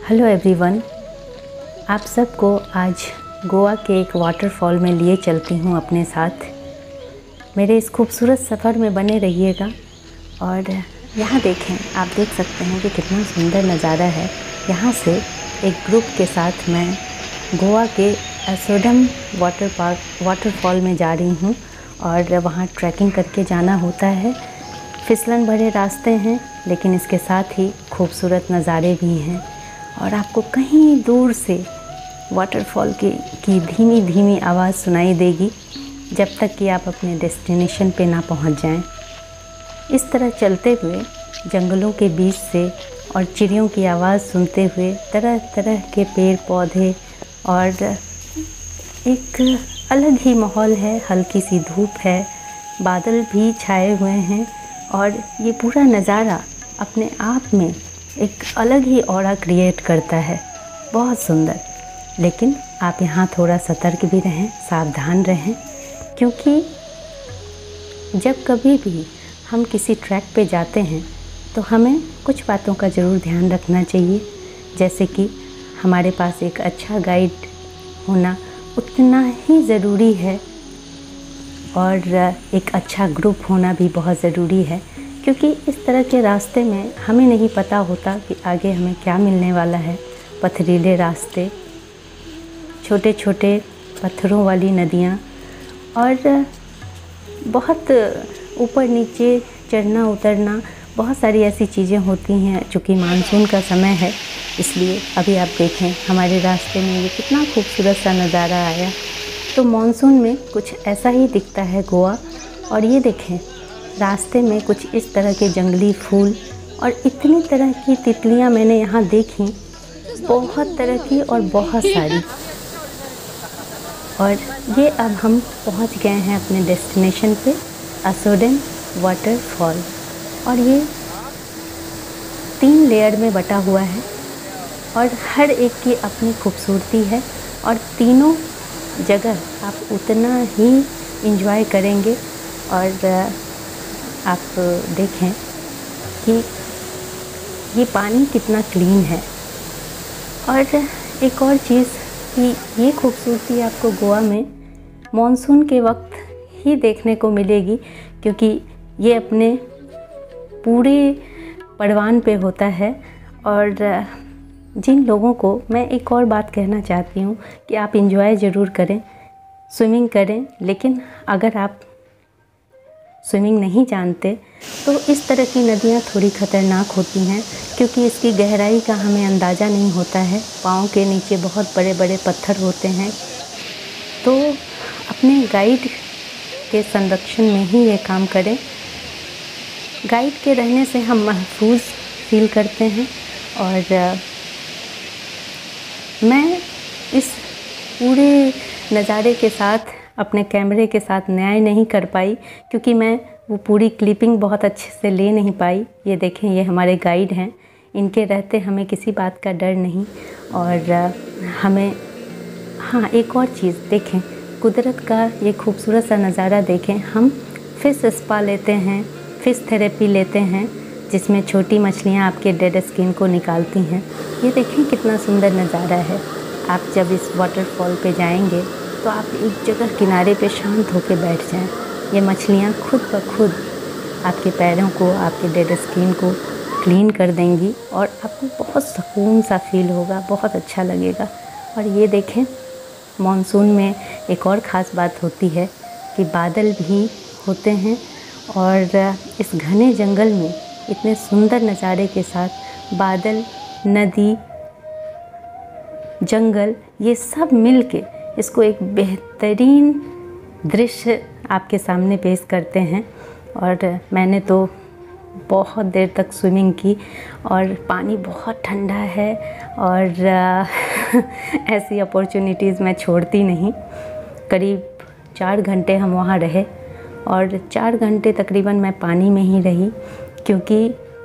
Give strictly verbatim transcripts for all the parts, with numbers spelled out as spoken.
Hello everyone, आप सबको आज गोवा के एक वाटरफॉल में लिए चलती हूँ अपने साथ। मेरे इस खूबसूरत सफ़र में बने रहिएगा। और यहाँ देखें, आप देख सकते हैं कि कितना सुंदर नज़ारा है। यहाँ से एक ग्रुप के साथ मैं गोवा के एसोडम वाटर पार्क वाटरफॉल में जा रही हूँ और वहाँ ट्रैकिंग करके जाना होता है। फिसलन भरे रास्ते हैं, लेकिन इसके साथ ही खूबसूरत नज़ारे भी हैं। और आपको कहीं दूर से वाटरफॉल की की धीमी धीमी आवाज़ सुनाई देगी जब तक कि आप अपने डेस्टिनेशन पे ना पहुंच जाएं। इस तरह चलते हुए जंगलों के बीच से और चिड़ियों की आवाज़ सुनते हुए तरह तरह के पेड़ पौधे और एक अलग ही माहौल है। हल्की सी धूप है, बादल भी छाए हुए हैं और ये पूरा नज़ारा अपने आप में एक अलग ही ऑरा क्रिएट करता है। बहुत सुंदर। लेकिन आप यहाँ थोड़ा सतर्क भी रहें, सावधान रहें, क्योंकि जब कभी भी हम किसी ट्रैक पे जाते हैं तो हमें कुछ बातों का ज़रूर ध्यान रखना चाहिए। जैसे कि हमारे पास एक अच्छा गाइड होना उतना ही ज़रूरी है और एक अच्छा ग्रुप होना भी बहुत ज़रूरी है, क्योंकि इस तरह के रास्ते में हमें नहीं पता होता कि आगे हमें क्या मिलने वाला है। पथरीले रास्ते, छोटे छोटे पत्थरों वाली नदियाँ और बहुत ऊपर नीचे चढ़ना उतरना, बहुत सारी ऐसी चीज़ें होती हैं। चूँकि मानसून का समय है, इसलिए अभी आप देखें हमारे रास्ते में ये कितना खूबसूरत सा नज़ारा आया। तो मानसून में कुछ ऐसा ही दिखता है गोवा। और ये देखें, रास्ते में कुछ इस तरह के जंगली फूल और इतनी तरह की तितलियां मैंने यहाँ देखी, बहुत तरह की और बहुत सारी। और ये अब हम पहुँच गए हैं अपने डेस्टिनेशन पे, एसोडम वाटरफॉल। और ये तीन लेयर में बटा हुआ है और हर एक की अपनी खूबसूरती है और तीनों जगह आप उतना ही एंजॉय करेंगे। और आप देखें कि ये पानी कितना क्लीन है। और एक और चीज़ कि ये खूबसूरती आपको गोवा में मॉनसून के वक्त ही देखने को मिलेगी, क्योंकि ये अपने पूरे परवान पे होता है। और जिन लोगों को मैं एक और बात कहना चाहती हूँ कि आप एंजॉय ज़रूर करें, स्विमिंग करें, लेकिन अगर आप स्विमिंग नहीं जानते तो इस तरह की नदियाँ थोड़ी ख़तरनाक होती हैं, क्योंकि इसकी गहराई का हमें अंदाज़ा नहीं होता है। पाँव के नीचे बहुत बड़े बड़े पत्थर होते हैं। तो अपने गाइड के संरक्षण में ही ये काम करें। गाइड के रहने से हम महफूज फील करते हैं। और मैं इस पूरे नज़ारे के साथ अपने कैमरे के साथ न्याय नहीं कर पाई, क्योंकि मैं वो पूरी क्लिपिंग बहुत अच्छे से ले नहीं पाई। ये देखें, ये हमारे गाइड हैं, इनके रहते हमें किसी बात का डर नहीं। और हमें हाँ, एक और चीज़ देखें, कुदरत का ये खूबसूरत सा नज़ारा देखें। हम फ़िश स्पा लेते हैं, फ़िश थेरेपी लेते हैं, जिसमें छोटी मछलियाँ आपके डेड स्किन को निकालती हैं। ये देखें कितना सुंदर नज़ारा है। आप जब इस वाटरफॉल पे जाएंगे तो आप एक जगह किनारे पे शांत होकर बैठ जाएं। ये मछलियाँ खुद ब खुद आपके पैरों को, आपके डेड स्किन को क्लीन कर देंगी और आपको बहुत सुकून सा फील होगा, बहुत अच्छा लगेगा। और ये देखें, मॉनसून में एक और ख़ास बात होती है कि बादल भी होते हैं और इस घने जंगल में इतने सुंदर नज़ारे के साथ बादल, नदी, जंगल, ये सब मिल के इसको एक बेहतरीन दृश्य आपके सामने पेश करते हैं। और मैंने तो बहुत देर तक स्विमिंग की और पानी बहुत ठंडा है और ऐसी अपॉर्चुनिटीज़ मैं छोड़ती नहीं। करीब चार घंटे हम वहाँ रहे और चार घंटे तकरीबन मैं पानी में ही रही, क्योंकि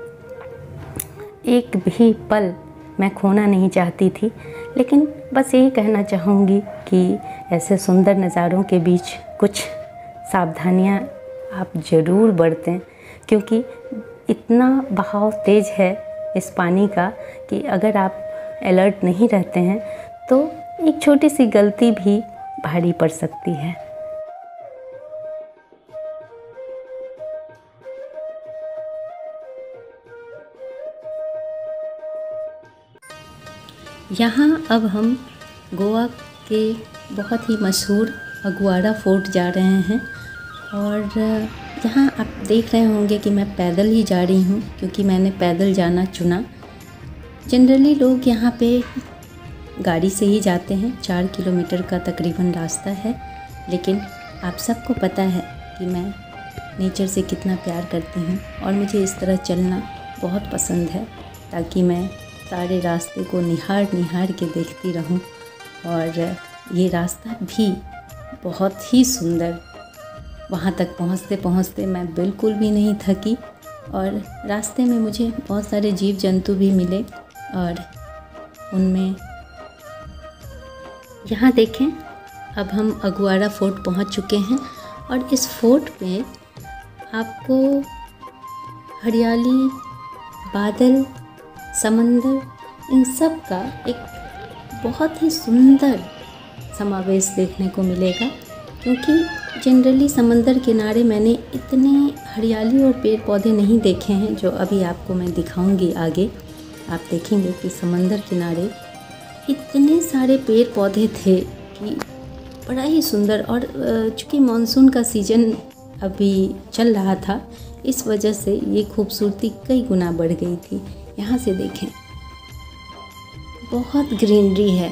एक भी पल मैं खोना नहीं चाहती थी। लेकिन बस यही कहना चाहूँगी कि ऐसे सुंदर नज़ारों के बीच कुछ सावधानियाँ आप ज़रूर बरतें, क्योंकि इतना बहाव तेज़ है इस पानी का कि अगर आप अलर्ट नहीं रहते हैं तो एक छोटी सी गलती भी भारी पड़ सकती है। यहाँ अब हम गोवा के बहुत ही मशहूर अगुआड़ा फोर्ट जा रहे हैं और यहाँ आप देख रहे होंगे कि मैं पैदल ही जा रही हूँ क्योंकि मैंने पैदल जाना चुना। जनरली लोग यहाँ पे गाड़ी से ही जाते हैं, चार किलोमीटर का तकरीबन रास्ता है, लेकिन आप सबको पता है कि मैं नेचर से कितना प्यार करती हूँ और मुझे इस तरह चलना बहुत पसंद है ताकि मैं सारे रास्ते को निहार निहार के देखती रहूं। और ये रास्ता भी बहुत ही सुंदर, वहाँ तक पहुँचते पहुँचते मैं बिल्कुल भी नहीं थकी और रास्ते में मुझे बहुत सारे जीव जंतु भी मिले और उनमें यहाँ देखें अब हम अगुआड़ा फोर्ट पहुँच चुके हैं और इस फोर्ट पे आपको हरियाली, बादल, समंदर, इन सब का एक बहुत ही सुंदर समावेश देखने को मिलेगा क्योंकि जनरली समंदर किनारे मैंने इतने हरियाली और पेड़ पौधे नहीं देखे हैं जो अभी आपको मैं दिखाऊंगी आगे। आप देखेंगे कि समंदर किनारे इतने सारे पेड़ पौधे थे कि बड़ा ही सुंदर। और चूँकि मानसून का सीज़न अभी चल रहा था इस वजह से ये खूबसूरती कई गुना बढ़ गई थी। यहाँ से देखें बहुत ग्रीनरी है,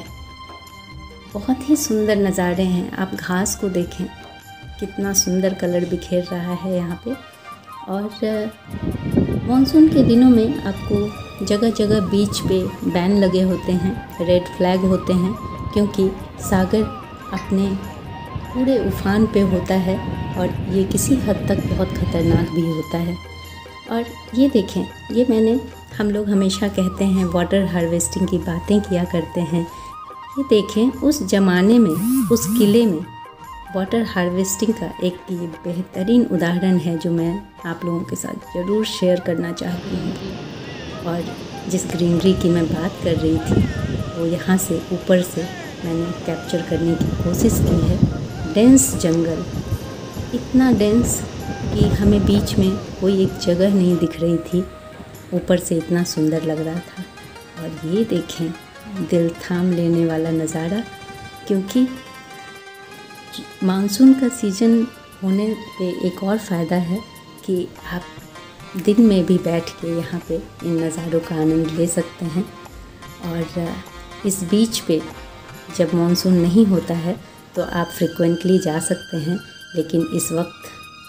बहुत ही सुंदर नज़ारे हैं। आप घास को देखें कितना सुंदर कलर बिखेर रहा है यहाँ पे। और मानसून के दिनों में आपको जगह जगह बीच पे बैन लगे होते हैं, रेड फ्लैग होते हैं क्योंकि सागर अपने पूरे उफान पे होता है और ये किसी हद तक बहुत ख़तरनाक भी होता है। और ये देखें, ये मैंने हम लोग हमेशा कहते हैं वाटर हार्वेस्टिंग की बातें किया करते हैं। ये देखें उस ज़माने में उस किले में वाटर हार्वेस्टिंग का एक ये बेहतरीन उदाहरण है जो मैं आप लोगों के साथ ज़रूर शेयर करना चाहती हूँ। और जिस ग्रीनरी की मैं बात कर रही थी वो यहाँ से ऊपर से मैंने कैप्चर करने की कोशिश की है। डेंस जंगल, इतना डेंस कि हमें बीच में कोई एक जगह नहीं दिख रही थी, ऊपर से इतना सुंदर लग रहा था। और ये देखें दिल थाम लेने वाला नज़ारा, क्योंकि मानसून का सीज़न होने पे एक और फ़ायदा है कि आप दिन में भी बैठ के यहाँ पे इन नज़ारों का आनंद ले सकते हैं। और इस बीच पे जब मानसून नहीं होता है तो आप फ्रिक्वेंटली जा सकते हैं, लेकिन इस वक्त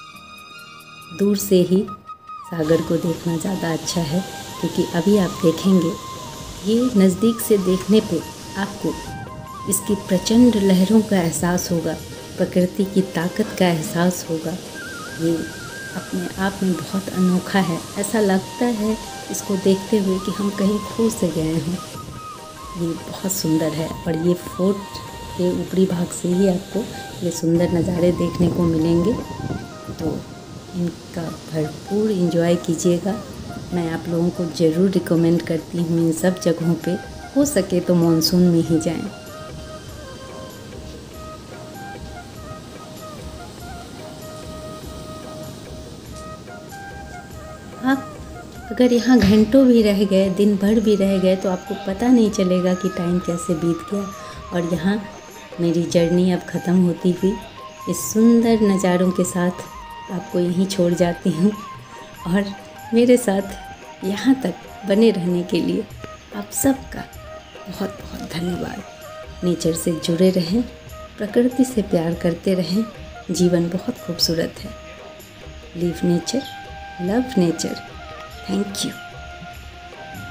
दूर से ही सागर को देखना ज़्यादा अच्छा है क्योंकि अभी आप देखेंगे ये नज़दीक से देखने पे आपको इसकी प्रचंड लहरों का एहसास होगा, प्रकृति की ताकत का एहसास होगा। ये अपने आप में बहुत अनोखा है, ऐसा लगता है इसको देखते हुए कि हम कहीं खो से गए हैं। ये बहुत सुंदर है और ये फोर्ट के ऊपरी भाग से ही आपको ये सुंदर नज़ारे देखने को मिलेंगे, तो इनका भरपूर एंजॉय कीजिएगा। मैं आप लोगों को ज़रूर रिकमेंड करती हूँ इन सब जगहों पे हो सके तो मानसून में ही जाएं। आप अगर यहाँ घंटों भी रह गए, दिन भर भी रह गए तो आपको पता नहीं चलेगा कि टाइम कैसे बीत गया। और यहाँ मेरी जर्नी अब ख़त्म होती हुई इस सुंदर नज़ारों के साथ आपको यहीं छोड़ जाती हूँ। और मेरे साथ यहाँ तक बने रहने के लिए आप सबका बहुत बहुत धन्यवाद। नेचर से जुड़े रहें, प्रकृति से प्यार करते रहें, जीवन बहुत खूबसूरत है। Live nature, love nature. Thank you.